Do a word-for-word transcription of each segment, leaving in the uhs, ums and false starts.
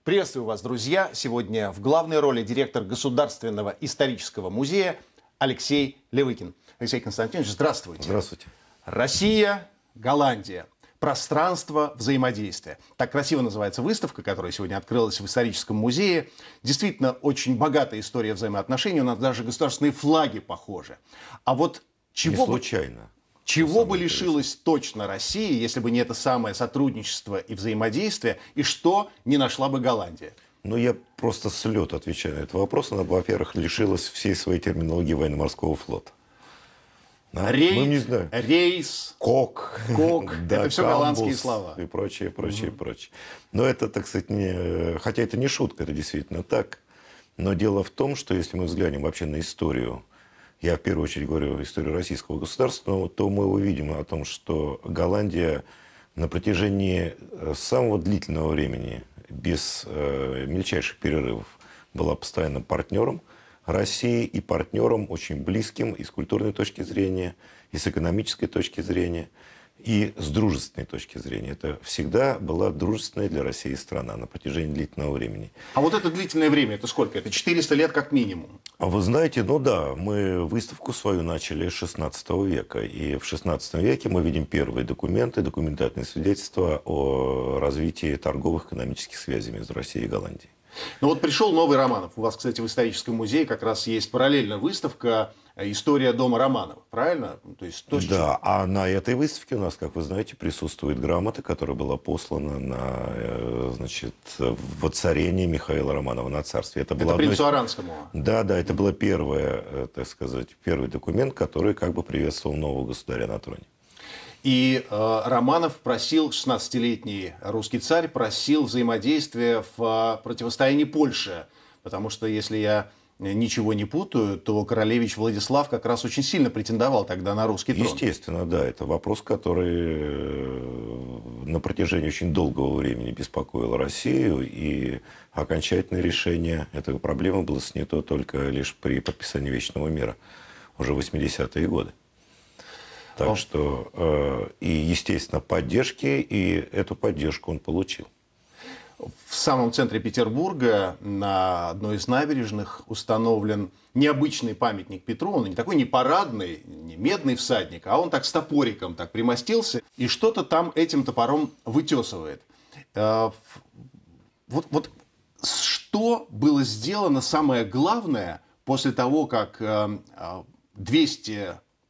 Приветствую вас, друзья! Сегодня в главной роли директор Государственного исторического музея Алексей Левыкин. Алексей Константинович, здравствуйте. Здравствуйте. Россия, Голландия. Пространство взаимодействия. Так красиво называется выставка, которая сегодня открылась в историческом музее. Действительно, очень богатая история взаимоотношений. У нас даже государственные флаги похожи. А вот чего Не случайно. бы... Чего бы лишилась точно Россия, если бы не это самое сотрудничество и взаимодействие, и что не нашла бы Голландия? Ну, я просто с лёту отвечаю на этот вопрос. Она, во-первых, лишилась всей своей терминологии военно-морского флота. Да? Рей, Мы не знаем. Рейс, Кок, Кок, да, это все камбус голландские слова. И прочее, прочее, угу. прочее. Но это, так сказать, не... Хотя это не шутка, это действительно так. Но дело в том, что если мы взглянем вообще на историю, я в первую очередь говорю историю российского государства, то мы увидим о том, что Голландия на протяжении самого длительного времени, без э, мельчайших перерывов, была постоянно партнером России и партнером очень близким и с культурной точки зрения, и с экономической точки зрения, и с дружественной точки зрения. Это всегда была дружественная для России страна на протяжении длительного времени. А вот это длительное время, это сколько? Это четыреста лет как минимум. А вы знаете, ну да, мы выставку свою начали с шестнадцатого века. И в шестнадцатом веке мы видим первые документы, документальные свидетельства о развитии торговых экономических связей между Россией и Голландией. Ну вот пришел новый Романов. У вас, кстати, в историческом музее как раз есть параллельно выставка «История дома Романовых». Правильно? То есть, то, да, что... а на этой выставке у нас, как вы знаете, присутствует грамота, которая была послана на, значит, воцарение Михаила Романова на царстве. Это, это принцу одной... Оранскому? Да, да, это был первый, так сказать, первый документ, который как бы приветствовал нового государя на троне. И э, Романов просил, шестнадцатилетний русский царь, просил взаимодействия в э, противостоянии Польши. Потому что, если я ничего не путаю, то королевич Владислав как раз очень сильно претендовал тогда на русский трон. Естественно, да. Это вопрос, который на протяжении очень долгого времени беспокоил Россию. И окончательное решение этой проблемы было снято только лишь при подписании Вечного мира уже в восьмидесятые годы. Так О. что, э, и, естественно, поддержки, и эту поддержку он получил. В самом центре Петербурга на одной из набережных установлен необычный памятник Петру. Он не такой не парадный, не медный всадник, а он так с топориком так примостился и что-то там этим топором вытесывает. Э, вот, вот что было сделано самое главное после того, как э, двести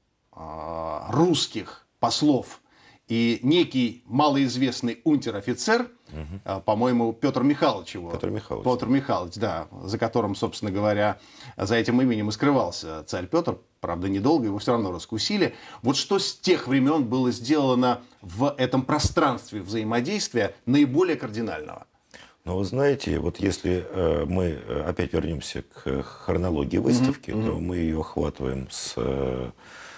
русских послов и некий малоизвестный унтер-офицер, угу. по-моему, Петр Михайлович его. Петр Михайлович. Петр Михайлович, да, за которым, собственно говоря, за этим именем и скрывался царь Петр. Правда, недолго, его все равно раскусили. Вот что с тех времен было сделано в этом пространстве взаимодействия наиболее кардинального? Но вы знаете, вот если э, мы опять вернемся к хронологии выставки, mm-hmm. то мы ее охватываем с... Э,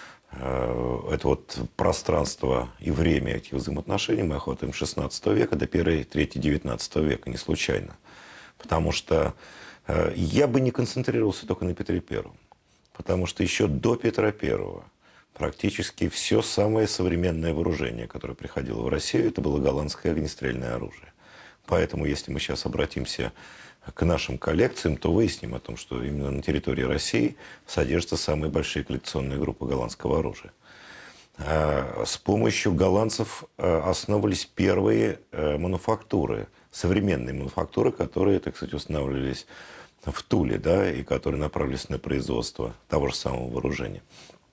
это вот пространство и время этих взаимоотношений мы охватываем с шестнадцатого века до первой трети девятнадцатого века, не случайно. Потому что я бы не концентрировался только на Петре Первом. Потому что еще до Петра Первого практически все самое современное вооружение, которое приходило в Россию, это было голландское огнестрельное оружие. Поэтому, если мы сейчас обратимся к нашим коллекциям, то выясним о том, что именно на территории России содержатся самые большие коллекционные группы голландского оружия. С помощью голландцев основывались первые мануфактуры, современные мануфактуры, которые, так сказать, устанавливались в Туле, да, и которые направились на производство того же самого вооружения.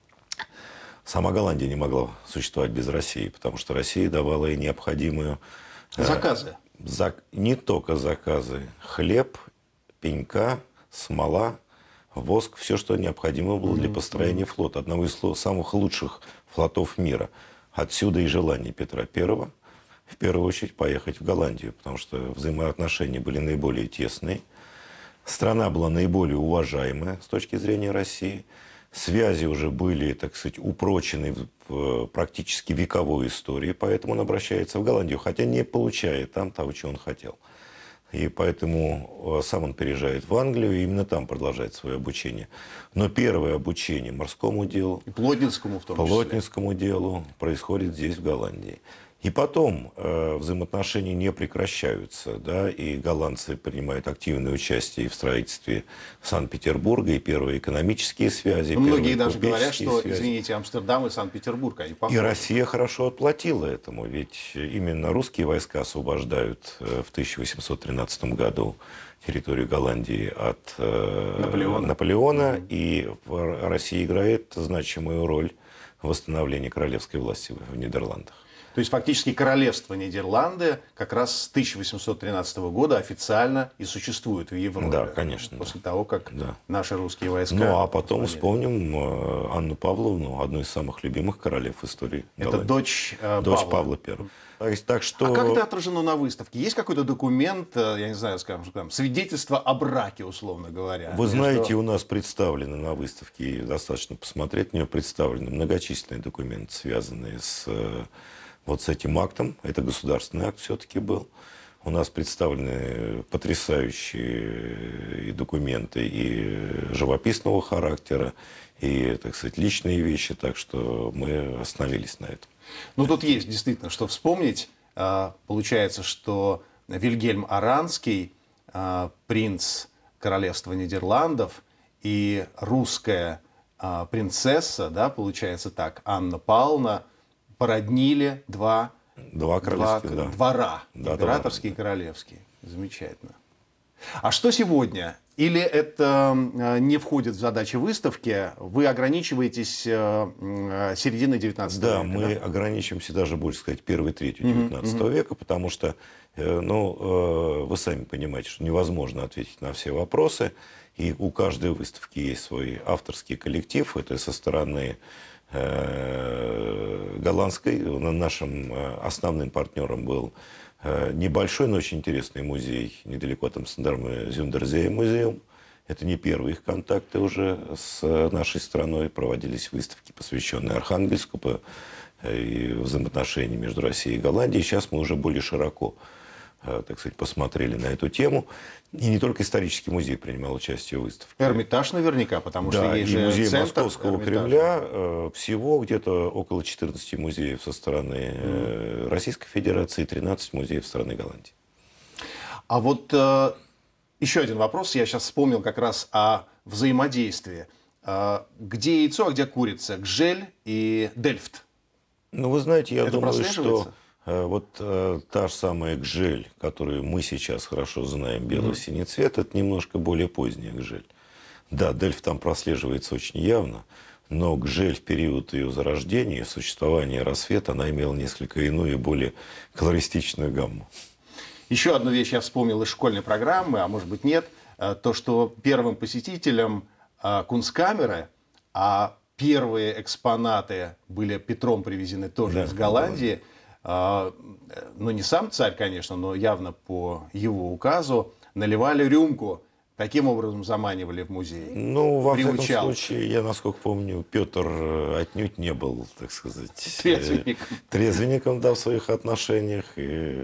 Сама Голландия не могла существовать без России, потому что Россия давала ей необходимую... Заказы. Не только заказы. Хлеб, пенька, смола, воск. Все, что необходимо было для построения флота. Одного из самых лучших флотов мира. Отсюда и желание Петра Первого в первую очередь поехать в Голландию. Потому что взаимоотношения были наиболее тесные. Страна была наиболее уважаемая с точки зрения России. Связи уже были, так сказать, упрочены в практически вековой истории, поэтому он обращается в Голландию, хотя не получает там того, чего он хотел. И поэтому сам он переезжает в Англию и именно там продолжает свое обучение. Но первое обучение морскому делу, и плотницкому в том числе. Плотницкому делу происходит здесь, в Голландии. И потом э, взаимоотношения не прекращаются, да, и голландцы принимают активное участие и в строительстве Санкт-Петербурга, и первые экономические связи. Но многие даже говорят, купеческие что, связи. извините, Амстердам и Санкт-Петербург, они похожи. И Россия хорошо отплатила этому, ведь именно русские войска освобождают э, в тысяча восемьсот тринадцатом году территорию Голландии от э, Наполеона, Наполеона mm-hmm. и Россия играет значимую роль в восстановлении королевской власти в Нидерландах. То есть фактически королевство Нидерланды как раз с тысяча восемьсот тринадцатого года официально и существует в Европе. Да, конечно. После да. того, как да. наши русские войска... Ну, а потом освободили. вспомним Анну Павловну, одну из самых любимых королев в истории Это Голландии. дочь, э, Дочь Павла. Павла Первого. То есть, так что... А как это отражено на выставке? Есть какой-то документ, я не знаю, скажем, скажем свидетельство о браке, условно говоря? Вы знаете, что... у нас представлены на выставке, достаточно посмотреть, у нее представлены многочисленные документы, связанные с вот с этим актом. Это государственный акт все-таки был. У нас представлены потрясающие и документы и живописного характера, и, так сказать, личные вещи, так что мы остановились на этом. Ну, тут есть действительно что вспомнить. Получается, что Вильгельм Оранский, принц королевства Нидерландов, и русская принцесса, да, получается так, Анна Павловна, породнили два, два, два да. двора, да, императорский да. и королевский. Замечательно. А что сегодня? Или это не входит в задачи выставки? Вы ограничиваетесь серединой девятнадцатого да, века? Мы да, мы ограничиваемся даже, больше сказать, первой третью девятнадцатого века, потому что, ну, вы сами понимаете, что невозможно ответить на все вопросы. И у каждой выставки есть свой авторский коллектив. Это со стороны голландской. Нашим основным партнером был небольшой, но очень интересный музей недалеко от Амстердама, Зюндерзей музеум. Это не первые их контакты уже с нашей страной. Проводились выставки, посвященные Архангельску, и взаимоотношениям между Россией и Голландией. Сейчас мы уже более широко, так сказать, посмотрели на эту тему. И не только исторический музей принимал участие в выставке. Эрмитаж наверняка, потому да, что есть и же музей центр Московского Эрмитажа. Кремля. Всего где-то около четырнадцати музеев со стороны mm. Российской Федерации, тринадцать музеев со стороны Голландии. А вот э, еще один вопрос. Я сейчас вспомнил как раз о взаимодействии. Э, где яйцо, а где курица? Гжель и Дельфт. Ну, вы знаете, я Это думаю, что вот э, та же самая Гжель, которую мы сейчас хорошо знаем, бело-синий цвет, это немножко более поздняя Гжель. Да, Дельфт там прослеживается очень явно, но Гжель в период ее зарождения, существования, рассвета, она имела несколько иную и более колористичную гамму. Еще одну вещь я вспомнил из школьной программы, а может быть нет, то, что первым посетителем Кунсткамеры, а первые экспонаты были Петром привезены тоже да, из Голландии, ну не сам царь, конечно, но явно по его указу, наливали рюмку, таким образом заманивали в музей. Ну, во Приучал. всяком случае, я, насколько помню, Петр отнюдь не был, так сказать, трезвенником, трезвенником да, в своих отношениях. И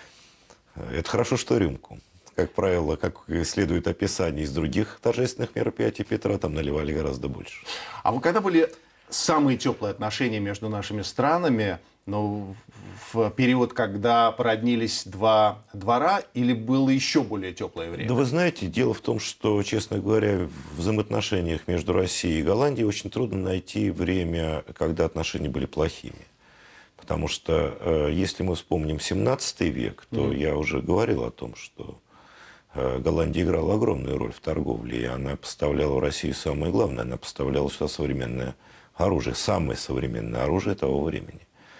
это хорошо, что рюмку. Как правило, как следует описание из других торжественных мероприятий Петра, там наливали гораздо больше. А вот когда были самые теплые отношения между нашими странами, ну, в период, когда породнились два двора, или было еще более теплое время? Да вы знаете, дело в том, что, честно говоря, в взаимоотношениях между Россией и Голландией очень трудно найти время, когда отношения были плохими. Потому что, э, если мы вспомним семнадцатый век, то mm-hmm. я уже говорил о том, что э, Голландия играла огромную роль в торговле, и она поставляла в Россию самое главное, она поставляла сюда современное оружие, самое современное оружие того времени.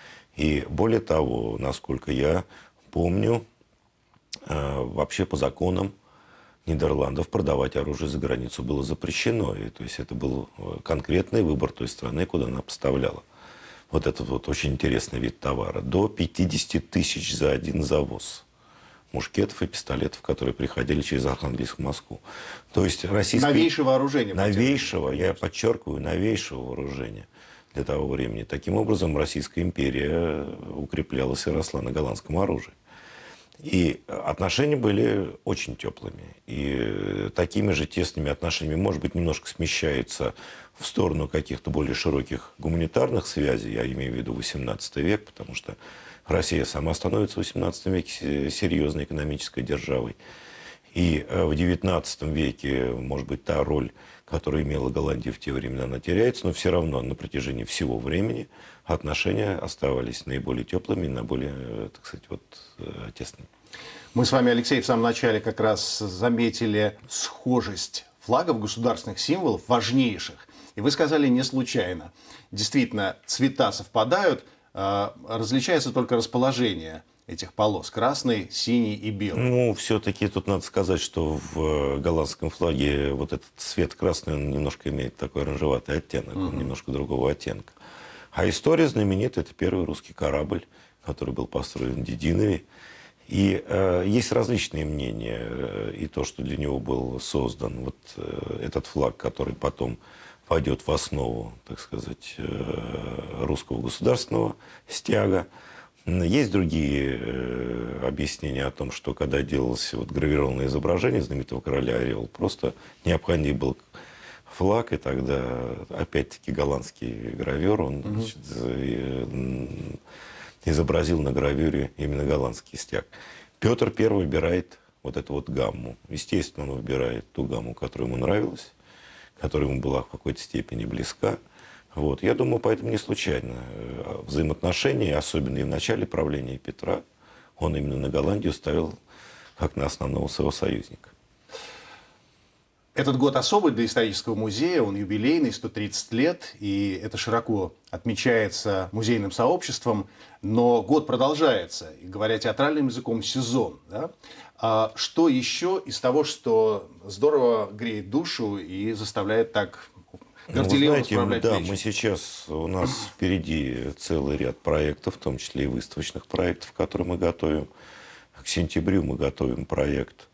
И более того, насколько я помню, э, вообще по законам Нидерландов продавать оружие за границу было запрещено. И, то есть это был конкретный выбор той страны, куда она поставляла. Вот этот вот очень интересный вид товара. До пятидесяти тысяч за один завоз мушкетов и пистолетов, которые приходили через Архангельск в Москву. То есть российское... Новейшее вооружение. Новейшего, я подчеркиваю, новейшего вооружения для того времени. Таким образом, Российская империя укреплялась и росла на голландском оружии. И отношения были очень теплыми. И такими же тесными отношениями, может быть, немножко смещается в сторону каких-то более широких гуманитарных связей, я имею в виду восемнадцатый век, потому что Россия сама становится в восемнадцатом веке серьезной экономической державой. И в девятнадцатом веке, может быть, та роль, которую имела Голландия в те времена, она теряется, но все равно на протяжении всего времени отношения оставались наиболее теплыми, наиболее, так сказать, вот, тесными. Мы с вами, Алексей, в самом начале как раз заметили схожесть флагов, государственных символов, важнейших. И вы сказали не случайно. Действительно, цвета совпадают, различается только расположение этих полос: красный, синий и белый. Ну, все-таки тут надо сказать, что в голландском флаге вот этот цвет красный, он немножко имеет такой оранжеватый оттенок, mm-hmm. он немножко другого оттенка. А история знаменита — это первый русский корабль, который был построен в Дединове. И э, есть различные мнения, э, и то, что для него был создан вот э, этот флаг, который потом войдет в основу, так сказать, э, русского государственного стяга. Есть другие э, объяснения о том, что когда делалось вот гравированное изображение знаменитого короля Орел, просто необходим был флаг, и тогда опять-таки голландский гравер, он mm-hmm. значит, э, изобразил на гравюре именно голландский стяг. Петр Первый выбирает вот эту вот гамму. Естественно, он выбирает ту гамму, которая ему нравилась, которая ему была в какой-то степени близка. Вот. Я думаю, поэтому не случайно взаимоотношения, особенно и в начале правления Петра, он именно на Голландию ставил как на основного своего союзника. Этот год особый для исторического музея, он юбилейный, сто тридцать лет, и это широко отмечается музейным сообществом, но год продолжается, и, говоря театральным языком, сезон. Да? А что еще из того, что здорово греет душу и заставляет так горделиво расправлять плечи? Да, плечи? мы сейчас, у нас впереди целый ряд проектов, в том числе и выставочных проектов, которые мы готовим. К сентябрю мы готовим проект,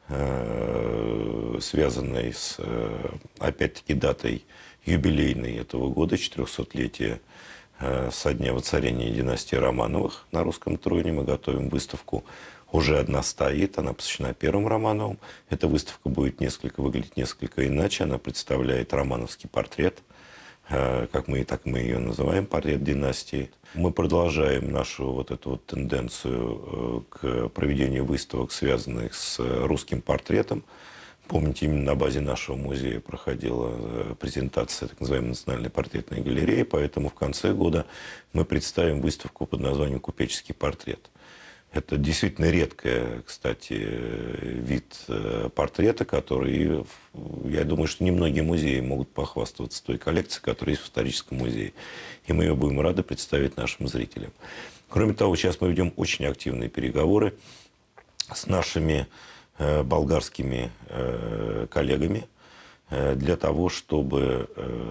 связанный с, опять-таки, датой юбилейной этого года, четырехсотлетия со дня воцарения династии Романовых на русском троне. Мы готовим выставку. Уже одна стоит, она посвящена первым Романовым. Эта выставка будет несколько, выглядеть несколько иначе. Она представляет романовский портрет, как мы, так мы ее называем, портрет династии. Мы продолжаем нашу вот эту вот тенденцию к проведению выставок, связанных с русским портретом. Помните, именно на базе нашего музея проходила презентация так называемой национальной портретной галереи, поэтому в конце года мы представим выставку под названием «Купеческий портрет». Это действительно редкая, кстати, вид портрета, который, я думаю, что немногие музеи могут похвастаться той коллекцией, которая есть в историческом музее. И мы ее будем рады представить нашим зрителям. Кроме того, сейчас мы ведем очень активные переговоры с нашими болгарскими коллегами для того, чтобы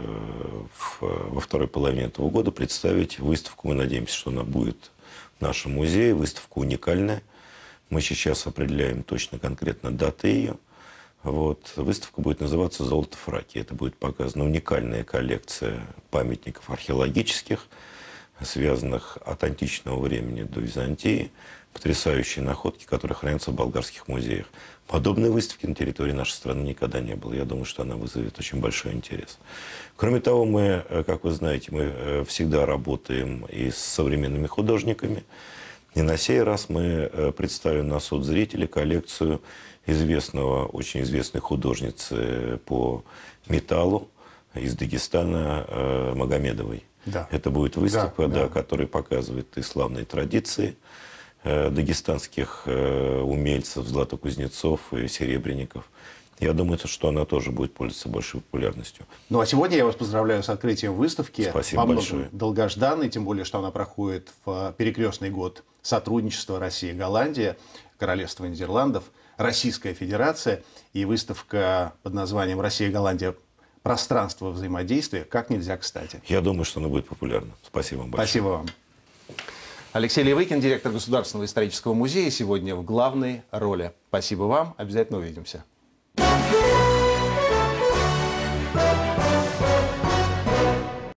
во второй половине этого года представить выставку. Мы надеемся, что она будет в нашем музее. Выставка уникальная. Мы сейчас определяем точно, конкретно даты ее. Вот. Выставка будет называться «Золото Фракии». Это будет показана уникальная коллекция памятников археологических, связанных от античного времени до Византии. Потрясающие находки, которые хранятся в болгарских музеях. Подобной выставки на территории нашей страны никогда не было. Я думаю, что она вызовет очень большой интерес. Кроме того, мы, как вы знаете, мы всегда работаем и с современными художниками. И на сей раз мы представим на суд зрителей коллекцию известного, очень известной художницы по металлу из Дагестана Магомедовой. Да. Это будет выставка, да, да. Да, которая показывает и славные традиции дагестанских умельцев, златокузнецов и серебряников. Я думаю, что она тоже будет пользоваться большой популярностью. Ну а сегодня я вас поздравляю с открытием выставки. Спасибо большое. Долгожданной, тем более, что она проходит в перекрестный год сотрудничества Россия-Голландия, Королевство Нидерландов, Российская Федерация и выставка под названием «Россия-Голландия. Пространство взаимодействия» как нельзя кстати. Я думаю, что она будет популярна. Спасибо вам большое. Спасибо вам. Алексей Левыкин, директор Государственного исторического музея, сегодня в главной роли. Спасибо вам. Обязательно увидимся.